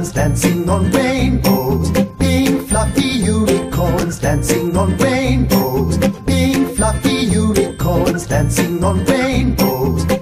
unicorns dancing on rainbows. Pink fluffy unicorns dancing on rainbows. Pink fluffy unicorns dancing on rainbows.